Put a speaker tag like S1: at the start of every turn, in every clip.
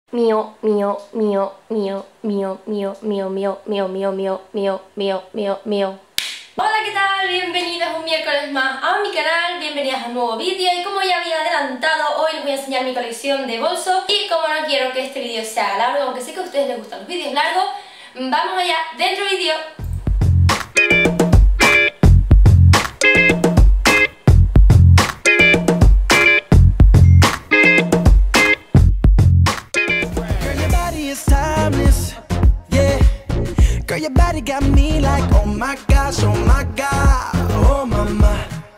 S1: Mío, mío, mío, mío, mío, mío, mío, mío, mío, mío, mío, mío, mío, mío, mío. Hola, ¿qué tal? Bienvenidos un miércoles más a mi canal, bienvenidas a un nuevo vídeo. Y como ya había adelantado, hoy les voy a enseñar mi colección de bolsos. Y como no quiero que este vídeo sea largo, aunque sé que a ustedes les gustan los vídeos largos, vamos allá, dentro vídeo.
S2: Girl, your body got me like, oh my gosh, oh my god, oh mama.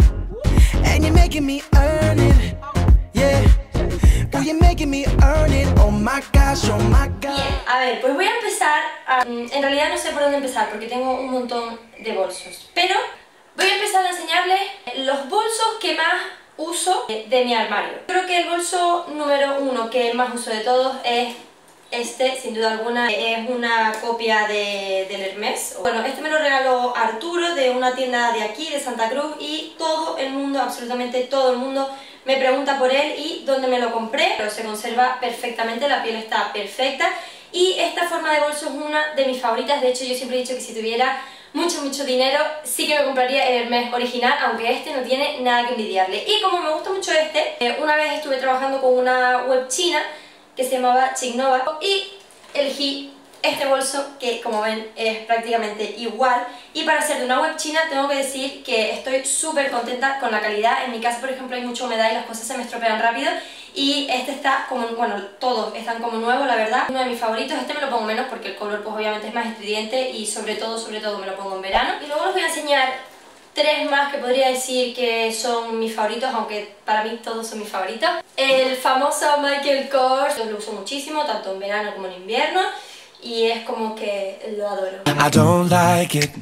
S2: And you're making me earn it, yeah. Girl, you're making me earn it, oh my gosh, oh my god.
S1: Bien, a ver, pues voy a empezar en realidad no sé por dónde empezar porque tengo un montón de bolsos. Pero voy a empezar a enseñarles los bolsos que más uso de mi armario. Creo que el bolso número uno que más uso de todos es este, sin duda alguna, es una copia del Hermès. Bueno, este me lo regaló Arturo de una tienda de aquí, de Santa Cruz, y todo el mundo, absolutamente todo el mundo, me pregunta por él y dónde me lo compré, pero se conserva perfectamente, la piel está perfecta y esta forma de bolso es una de mis favoritas. De hecho, yo siempre he dicho que si tuviera mucho dinero sí que me compraría el Hermès original, aunque este no tiene nada que envidiarle. Y como me gusta mucho este, una vez estuve trabajando con una web china que se llamaba Chignova y elegí este bolso que, como ven, es prácticamente igual. Y para ser de una web china tengo que decir que estoy súper contenta con la calidad. En mi casa, por ejemplo, hay mucha humedad y las cosas se me estropean rápido, y este está como, bueno, todos están como nuevos, la verdad. Uno de mis favoritos. Este me lo pongo menos porque el color pues obviamente es más estridente y sobre todo me lo pongo en verano. Y luego os voy a enseñar tres más que podría decir que son mis favoritos, aunque para mí todos son mis favoritos. El famoso Michael Kors, yo lo uso muchísimo, tanto en verano como en invierno, y es como que lo adoro.
S2: I don't like it,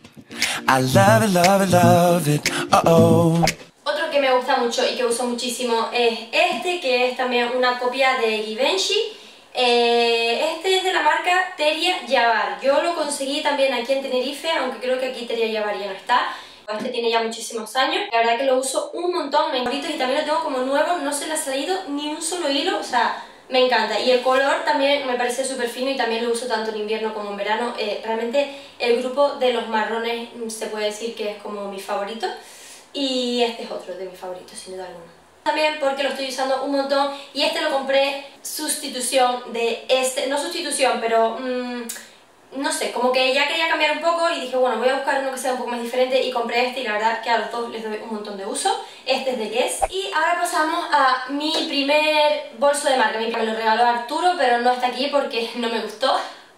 S2: I love it, love it, love it, uh-oh.
S1: Otro que me gusta mucho y que uso muchísimo es este, que es también una copia de Givenchy. Este es de la marca Teria Yavar. Yo lo conseguí también aquí en Tenerife, aunque creo que aquí Teria Yavar ya no está. Este tiene ya muchísimos años, la verdad que lo uso un montón, me encanta, y también lo tengo como nuevo, no se le ha salido ni un solo hilo, o sea, me encanta. Y el color también me parece súper fino y también lo uso tanto en invierno como en verano. Realmente el grupo de los marrones se puede decir que es como mi favorito, y este es otro de mis favoritos, sin duda alguna. También porque lo estoy usando un montón, y este lo compré sustitución de este, no sustitución, pero no sé, como que ya quería cambiar un poco y dije, bueno, voy a buscar uno que sea un poco más diferente, y compré este, y la verdad que a los dos les doy un montón de uso. Este es de Guess. Y ahora pasamos a mi primer bolso de marca. Me lo regaló Arturo, pero no está aquí porque no me gustó.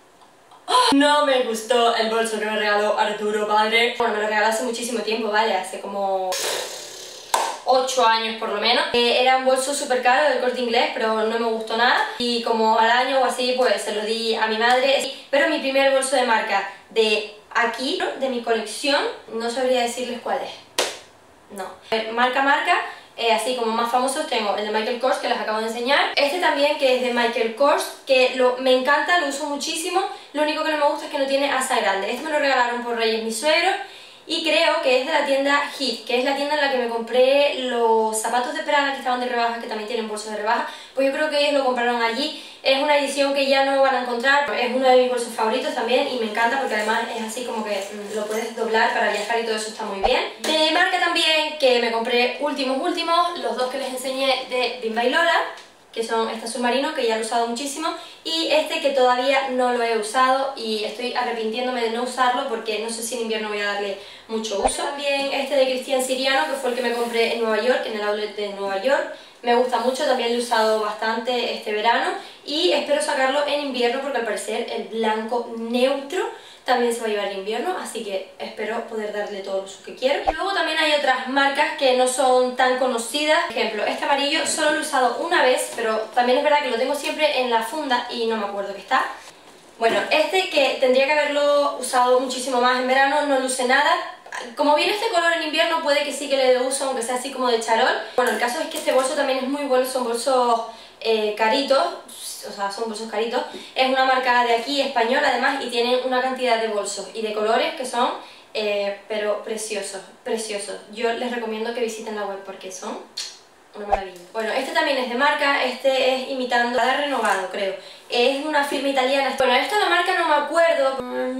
S1: No me gustó el bolso que me regaló Arturo, padre. Bueno, me lo regaló hace muchísimo tiempo, ¿vale? Hace como 8 años por lo menos. Era un bolso súper caro del Corte Inglés, pero no me gustó nada, y como al año o así pues se lo di a mi madre. Pero mi primer bolso de marca de aquí, de mi colección, no sabría decirles cuál es. No. Marca, así como más famosos tengo el de Michael Kors, que les acabo de enseñar. Este también, que es de Michael Kors, que me encanta, lo uso muchísimo. Lo único que no me gusta es que no tiene asa grande. Este me lo regalaron por Reyes mis suegros, y creo que es de la tienda Hit, que es la tienda en la que me compré los zapatos de Prada que estaban de rebajas, que también tienen bolsos de rebaja. Pues yo creo que ellos lo compraron allí. Es una edición que ya no van a encontrar, es uno de mis bolsos favoritos también, y me encanta porque además es así como que lo puedes doblar para viajar y todo eso está muy bien. De marca también, que me compré últimos, los dos que les enseñé de Bimba y Lola, que son este submarino, que ya lo he usado muchísimo, y este que todavía no lo he usado y estoy arrepintiéndome de no usarlo porque no sé si en invierno voy a darle mucho uso. También este de Cristian Siriano, que fue el que me compré en Nueva York, en el outlet de Nueva York. Me gusta mucho, también lo he usado bastante este verano, y espero sacarlo en invierno porque al parecer el blanco neutro también se va a llevar en invierno, así que espero poder darle todo el uso que quiero. Y luego también hay otras marcas que no son tan conocidas. Por ejemplo, este amarillo solo lo he usado una vez, pero también es verdad que lo tengo siempre en la funda y no me acuerdo que está. Bueno, este, que tendría que haberlo usado muchísimo más en verano, no lo usé nada. Como viene este color en invierno, puede que sí que le dé uso, aunque sea así como de charol. Bueno, el caso es que este bolso también es muy bueno, son bolsos caritos, o sea, son bolsos caritos. Es una marca de aquí, española además, y tienen una cantidad de bolsos y de colores que son, pero preciosos, preciosos. Yo les recomiendo que visiten la web porque son una maravilla. Bueno, este también es de marca, este es imitando Prada renovado, creo. Es una firma italiana. Bueno, esta la marca no me acuerdo,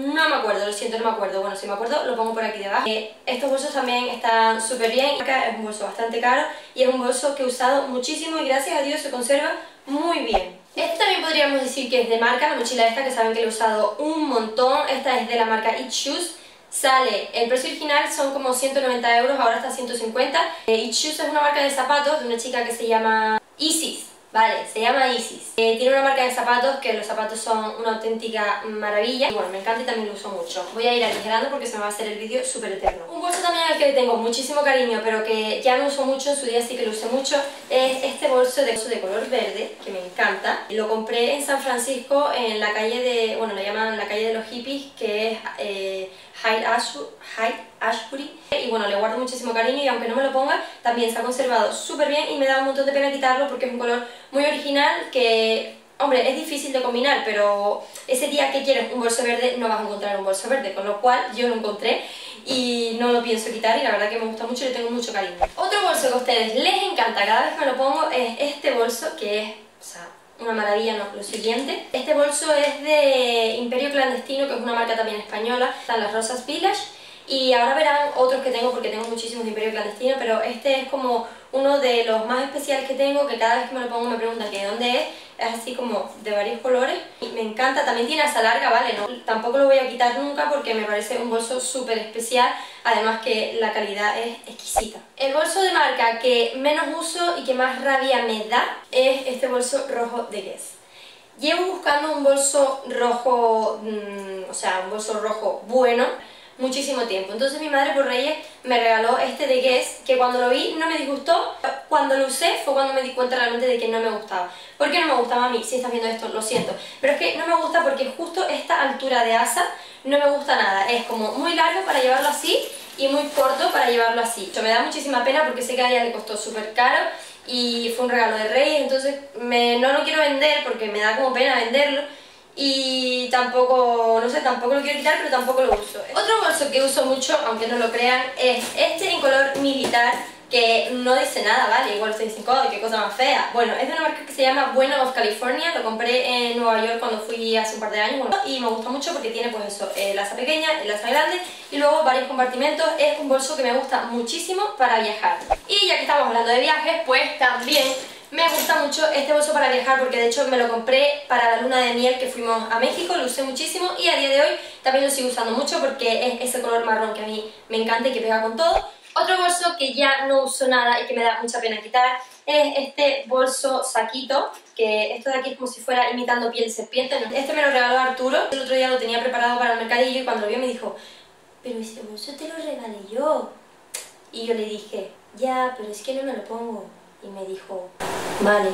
S1: lo siento, no me acuerdo. Bueno, si me acuerdo lo pongo por aquí debajo. Estos bolsos también están súper bien. Acá es un bolso bastante caro y es un bolso que he usado muchísimo y gracias a Dios se conserva muy bien. Este también podríamos decir que es de marca, la mochila esta que saben que la he usado un montón. Esta es de la marca It Shoes. Sale, el precio original son como 190 euros, ahora está 150. It Shoes es una marca de zapatos de una chica que se llama Isis. Vale, se llama Isis. Tiene una marca de zapatos que los zapatos son una auténtica maravilla. Y bueno, me encanta y también lo uso mucho. Voy a ir aligerando porque se me va a hacer el vídeo súper eterno. Un bolso también al que le tengo muchísimo cariño, pero que ya no uso mucho, en su día sí que lo usé mucho, es este bolso de color verde, que me encanta. Lo compré en San Francisco, en la calle de, bueno, le llaman la calle de los hippies, que es Haight Ashbury, y bueno, le guardo muchísimo cariño y aunque no me lo ponga, también se ha conservado súper bien y me da un montón de pena quitarlo porque es un color muy original que, hombre, es difícil de combinar, pero ese día que quieres un bolso verde no vas a encontrar un bolso verde, con lo cual yo lo encontré y no lo pienso quitar y la verdad que me gusta mucho y le tengo mucho cariño. Otro bolso que a ustedes les encanta cada vez que me lo pongo es este bolso que es, o sea, una maravilla, no, lo siguiente. Este bolso es de Imperio Clandestino, que es una marca también española. Están las Rosas Village y ahora verán otros que tengo porque tengo muchísimos de Imperio Clandestino, pero este es como uno de los más especiales que tengo, que cada vez que me lo pongo me preguntan que de dónde es así como de varios colores y me encanta. También tiene asa larga, ¿vale? No, tampoco lo voy a quitar nunca porque me parece un bolso súper especial, además que la calidad es exquisita. El bolso de marca que menos uso y que más rabia me da es este bolso rojo de Guess. Llevo buscando un bolso rojo, o sea, un bolso rojo bueno muchísimo tiempo. Entonces mi madre por Reyes me regaló este de Guess, que cuando lo vi no me disgustó. Cuando lo usé fue cuando me di cuenta realmente de que no me gustaba. ¿Por qué no me gustaba a mí? Si estás viendo esto, lo siento. Pero es que no me gusta porque justo esta altura de asa no me gusta nada. Es como muy largo para llevarlo así y muy corto para llevarlo así. Me da muchísima pena porque sé que a ella le costó súper caro y fue un regalo de Reyes, entonces no lo quiero vender porque me da como pena venderlo. Y tampoco, no sé, tampoco lo quiero quitar, pero tampoco lo uso. Otro bolso que uso mucho, aunque no lo crean, es este en color militar, que no dice nada, ¿vale? Igual ustedes dicen, ¡ay, qué cosa más fea! Bueno, es de una marca que se llama Bueno of California, lo compré en Nueva York cuando fui hace un par de años, bueno, y me gusta mucho porque tiene pues eso, el asa pequeña, el asa grande y luego varios compartimentos. Es un bolso que me gusta muchísimo para viajar. Y ya que estamos hablando de viajes, pues también me gusta mucho este bolso para viajar porque de hecho me lo compré para la luna de miel que fuimos a México, lo usé muchísimo y a día de hoy también lo sigo usando mucho porque es ese color marrón que a mí me encanta y que pega con todo. Otro bolso que ya no uso nada y que me da mucha pena quitar es este bolso saquito, que esto de aquí es como si fuera imitando piel de serpiente. Este me lo regaló Arturo, el otro día lo tenía preparado para el mercadillo y cuando lo vio me dijo, pero ese bolso te lo regalé yo. Y yo le dije, ya, pero es que no me lo pongo. Y me dijo, vale.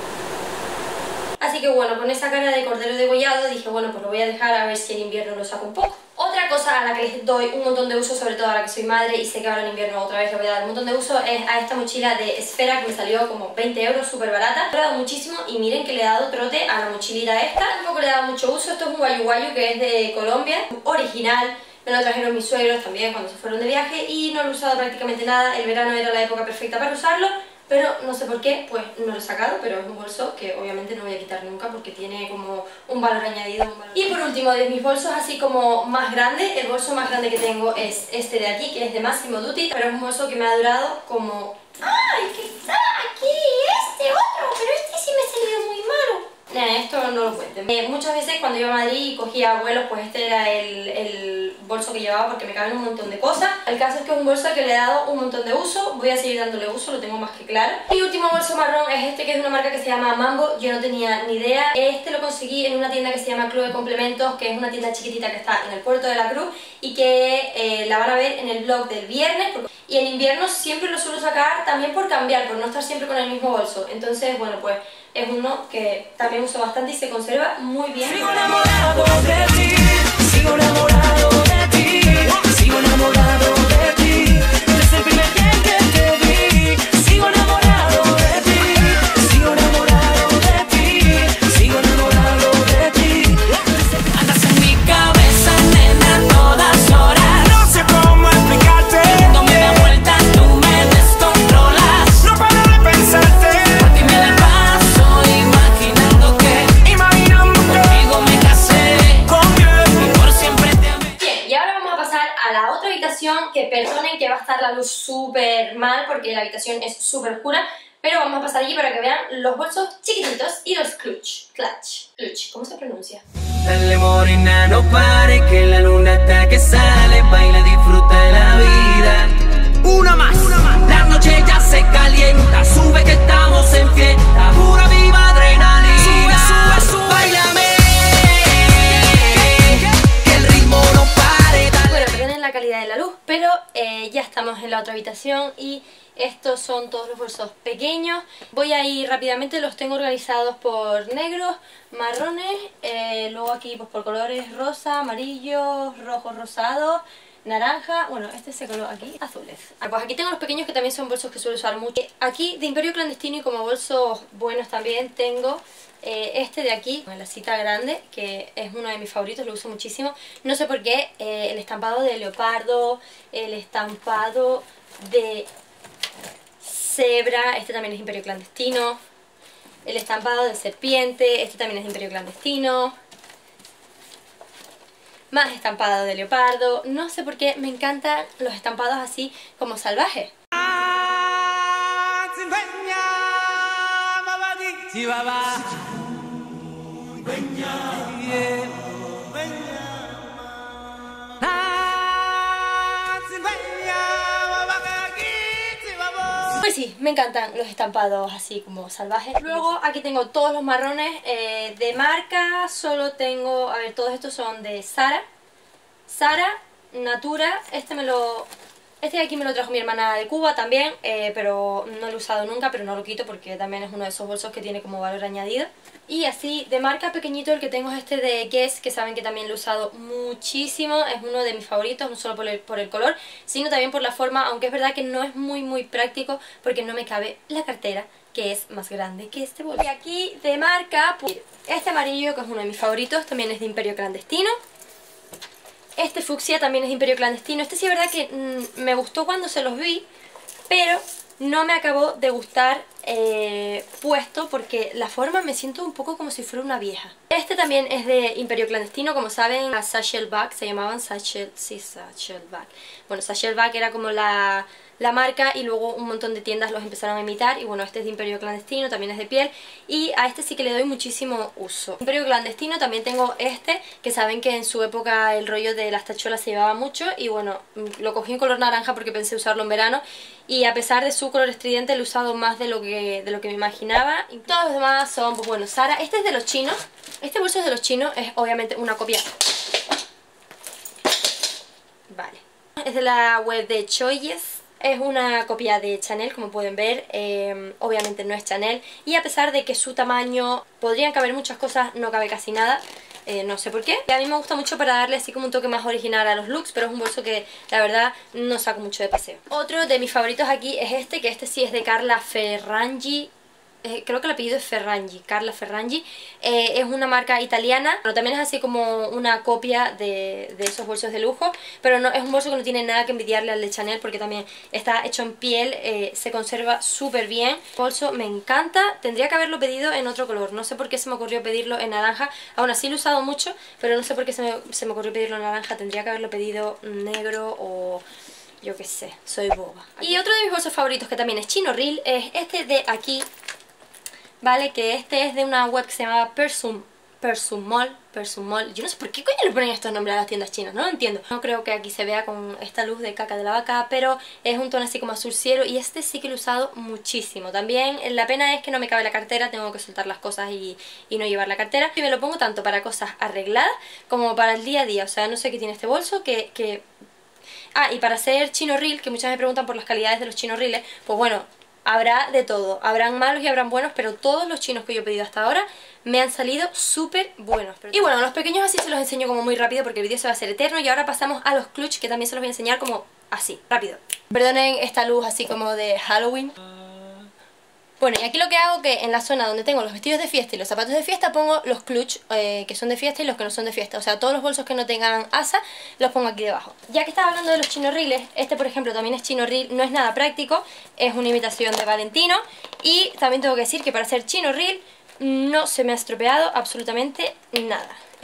S1: Así que bueno, con esa cara de cordero degollado dije, bueno, pues lo voy a dejar a ver si en invierno lo saco un poco. Otra cosa a la que les doy un montón de uso, sobre todo ahora que soy madre y sé que ahora en invierno otra vez le voy a dar un montón de uso, es a esta mochila de Esfera que me salió como 20 euros, súper barata. Le he dado muchísimo y miren que le he dado trote a la mochilita esta. Tampoco le he dado mucho uso. Esto es un guayu guayu que es de Colombia, original. Me lo trajeron mis suegros también cuando se fueron de viaje y no lo he usado prácticamente nada. El verano era la época perfecta para usarlo, pero no sé por qué, pues no lo he sacado, pero es un bolso que obviamente no voy a quitar nunca porque tiene como un valor añadido. Y por último, de mis bolsos así como más grande, el bolso más grande que tengo es este de aquí, que es de Massimo Dutti, pero es un bolso que me ha durado como... ¡Ay, que está aquí! Este otro, pero este sí me ha salido muy malo. Esto no lo cuenten. Muchas veces cuando iba a Madrid y cogía vuelos, pues este era el bolso que llevaba porque me caben un montón de cosas. El caso es que es un bolso que le he dado un montón de uso, voy a seguir dándole uso, lo tengo más que claro. Y último bolso marrón es este, que es de una marca que se llama Mambo, yo no tenía ni idea. Este lo conseguí en una tienda que se llama Club de Complementos, que es una tienda chiquitita que está en el Puerto de la Cruz y que la van a ver en el vlog del viernes. Y en invierno siempre lo suelo sacar también por cambiar, por no estar siempre con el mismo bolso. Entonces, bueno, pues es uno que también uso bastante y se conserva muy bien. Sigo enamorado de ti, sigo enamorado de ti, sigo enamorado de ti, desde el primer día que te vi, sigo enamorado de ti, sigo enamorado de ti, sigo enamorado de ti. Andas en mi cabeza, nena, a todas horas. No sé cómo explicarte, no me da vueltas, tú me descontrolas. No paro de pensar que perdonen que va a estar la luz súper mal porque la habitación es súper oscura, pero vamos a pasar allí para que vean los bolsos chiquititos y los clutch, ¿cómo se pronuncia?
S2: Dale morena, no pare, que la luna está que sale, baila, disfruta de la vida. Una más, la noche ya se calienta, sube que estamos en fiesta, pura viva adrenalina. Sube, báilame, que el ritmo no pare.
S1: Bueno, perdonen la calidad de la luz, pero ya estamos en la otra habitación y estos son todos los bolsos pequeños. Voy a ir rápidamente, los tengo organizados por negros, marrones, luego aquí pues por colores rosa, amarillo, rojo, rosado, naranja, bueno, este se coló aquí, azules. Pues aquí tengo los pequeños que también son bolsos que suelo usar mucho. Aquí de Imperio Clandestino y como bolsos buenos también tengo este de aquí, con la cita grande, que es uno de mis favoritos, lo uso muchísimo. No sé por qué, el estampado de leopardo, el estampado de cebra, este también es Imperio Clandestino, el estampado de serpiente, este también es Imperio Clandestino, más estampado de leopardo. No sé por qué me encantan los estampados así como salvajes. Pues sí, me encantan los estampados así como salvajes. Luego aquí tengo todos los marrones de marca. Solo tengo, a ver, todos estos son de Zara, Natura. Este de aquí me lo trajo mi hermana de Cuba también, pero no lo he usado nunca, pero no lo quito porque también es uno de esos bolsos que tiene como valor añadido. Y así, de marca pequeñito, el que tengo es este de Guess, que saben que también lo he usado muchísimo. Es uno de mis favoritos, no solo por el color, sino también por la forma, aunque es verdad que no es muy práctico porque no me cabe la cartera, que es más grande que este bolso. Y aquí, de marca, pues, este amarillo, que es uno de mis favoritos, también es de Imperio Clandestino. Este fucsia también es de Imperio Clandestino. Este sí es verdad que me gustó cuando se los vi, pero no me acabó de gustar puesto porque la forma me siento un poco como si fuera una vieja. Este también es de Imperio Clandestino, como saben, a Satchelback, se llamaban Satchelback. Bueno, Satchelback era como la marca y luego un montón de tiendas los empezaron a imitar. Y bueno, este es de Imperio Clandestino, también es de piel y a este sí que le doy muchísimo uso. Imperio Clandestino también tengo este, que saben que en su época el rollo de las tachuelas se llevaba mucho y bueno, lo cogí en color naranja porque pensé usarlo en verano y a pesar de su color estridente lo he usado más de lo que me imaginaba. Y todos los demás son, pues bueno, Zara. Este es de los chinos, este bolso es de los chinos, es obviamente una copia. Vale, es de la web de Choices. Es una copia de Chanel, como pueden ver, obviamente no es Chanel. Y a pesar de que su tamaño podrían caber muchas cosas, no cabe casi nada. No sé por qué. Y a mí me gusta mucho para darle así como un toque más original a los looks, pero es un bolso que la verdad no saco mucho de paseo. Otro de mis favoritos aquí es este, que este sí es de Carla Ferragni. Creo que el apellido es Ferragni, Carla Ferragni. Es una marca italiana, pero también es así como una copia de esos bolsos de lujo, pero no, es un bolso que no tiene nada que envidiarle al de Chanel porque también está hecho en piel, se conserva súper bien. El bolso me encanta, tendría que haberlo pedido en otro color, no sé por qué se me ocurrió pedirlo en naranja, aún así lo he usado mucho, pero no sé por qué se me ocurrió pedirlo en naranja, tendría que haberlo pedido negro o... yo qué sé, soy boba. Y otro de mis bolsos favoritos que también es chino reel es este de aquí, ¿vale? Que este es de una web que se llama Persumol. Yo no sé por qué coño le ponen estos nombres a las tiendas chinas, no lo entiendo. No creo que aquí se vea con esta luz de caca de la vaca, pero es un tono así como azul cielo y este sí que lo he usado muchísimo. También la pena es que no me cabe la cartera, tengo que soltar las cosas y no llevar la cartera. Y me lo pongo tanto para cosas arregladas como para el día a día, o sea, no sé qué tiene este bolso que... Ah, y para hacer chino reel, que muchas me preguntan por las calidades de los chino reels, pues bueno... habrá de todo, habrán malos y habrán buenos, pero todos los chinos que yo he pedido hasta ahora me han salido súper buenos. Y bueno, los pequeños así se los enseño como muy rápido porque el vídeo se va a hacer eterno. Y ahora pasamos a los clutch, que también se los voy a enseñar como así, rápido. Perdonen esta luz así como de Halloween. Bueno, y aquí lo que hago que en la zona donde tengo los vestidos de fiesta y los zapatos de fiesta pongo los clutch que son de fiesta y los que no son de fiesta. O sea, todos los bolsos que no tengan asa los pongo aquí debajo. Ya que estaba hablando de los chino reels, este por ejemplo también es chino reel, no es nada práctico, es una imitación de Valentino. Y también tengo que decir que para hacer chino reel no se me ha estropeado absolutamente nada.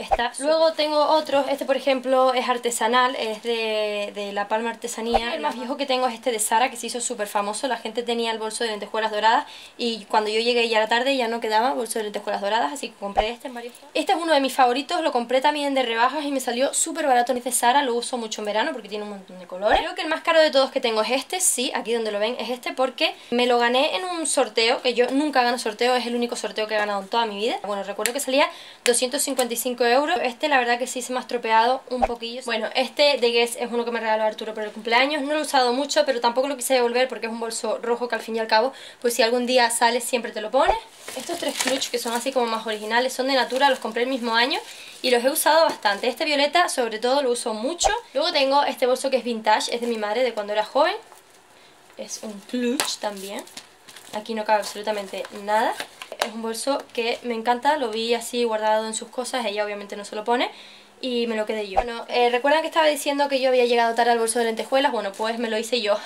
S1: Está. Luego tengo otros, este por ejemplo es artesanal, es de La Palma Artesanía. El más viejo que tengo es este de Zara, que se hizo súper famoso. La gente tenía el bolso de lentejuelas doradas y cuando yo llegué ya a la tarde ya no quedaba bolso de lentejuelas doradas, así que compré este en varios. Este es uno de mis favoritos, lo compré también de rebajas y me salió súper barato. Es de Zara, lo uso mucho en verano porque tiene un montón de colores. Creo que el más caro de todos que tengo es este, sí, aquí donde lo ven es este, porque me lo gané en un sorteo, que yo nunca gano sorteo, es el único sorteo que he ganado en toda mi vida. Bueno, recuerdo que salía 255 euros. Este la verdad que sí se me ha estropeado un poquillo. Bueno, este de Guess es uno que me regaló Arturo por el cumpleaños. No lo he usado mucho, pero tampoco lo quise devolver porque es un bolso rojo que al fin y al cabo, pues si algún día sales siempre te lo pones. Estos tres clutch que son así como más originales son de Natura, los compré el mismo año y los he usado bastante. Este violeta sobre todo lo uso mucho. Luego tengo este bolso que es vintage, es de mi madre de cuando era joven. Es un clutch también. Aquí no cabe absolutamente nada. Es un bolso que me encanta, lo vi así guardado en sus cosas, ella obviamente no se lo pone y me lo quedé yo. Bueno, ¿recuerdan que estaba diciendo que yo había llegado tarde al bolso de lentejuelas? Bueno, pues me lo hice yo.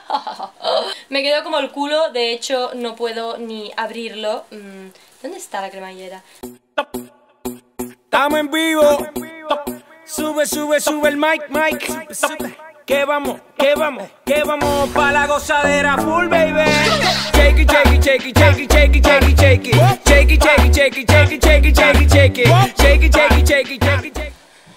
S1: Me quedó como el culo, de hecho no puedo ni abrirlo. ¿Dónde está la cremallera?
S3: Estamos en vivo. Sube, sube, sube el mic. Que vamos pa' la gozadera full, baby. Shake it, shake it, shake it, shake it, shake it, shake it, shake it. Shake it, shake it, shake it, shake it, shake it, shake it, shake it. Shake it, shake it, shake it, shake it, shake it.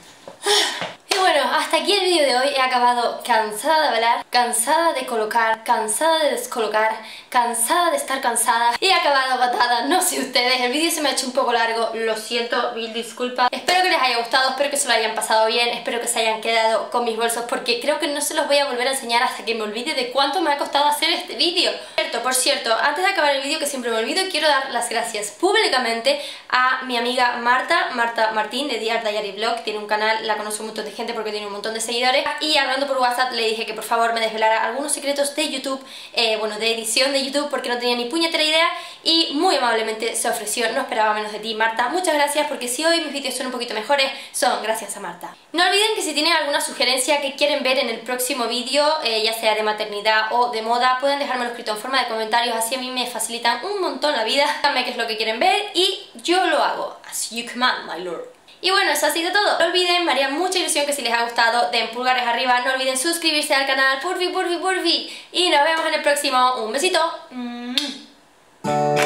S1: Y bueno, hasta aquí el vídeo de hoy. He acabado cansada de hablar, cansada de colocar, cansada de descolocar, cansada de estar cansada y he acabado agotada, no sé ustedes. El vídeo se me ha hecho un poco largo, lo siento, mil disculpas. Espero que les haya gustado, espero que se lo hayan pasado bien, espero que se hayan quedado con mis bolsos porque creo que no se los voy a volver a enseñar hasta que me olvide de cuánto me ha costado hacer este vídeo. Por cierto, antes de acabar el vídeo, que siempre me olvido, quiero dar las gracias públicamente a mi amiga Marta Martín de The Art Diary Vlog. Tiene un canal, la conoce un montón de gente porque tiene un montón de seguidores y hablando por WhatsApp le dije que por favor me desvelara algunos secretos de YouTube, bueno, de edición de YouTube, porque no tenía ni puñetera idea y muy amablemente se ofreció. No esperaba menos de ti, Marta. Muchas gracias, porque si hoy mis vídeos son un poquito mejores son gracias a Marta. No olviden que si tienen alguna sugerencia que quieren ver en el próximo vídeo, ya sea de maternidad o de moda, pueden dejármelo escrito en forma de comentarios, así a mí me facilitan un montón la vida. Díganme qué es lo que quieren ver y yo lo hago. As you command, my lord. Y bueno, eso ha sido todo. No olviden, me haría mucha ilusión que si les ha gustado den pulgares arriba. No olviden suscribirse al canal, porfi. Y nos vemos en el próximo. Un besito.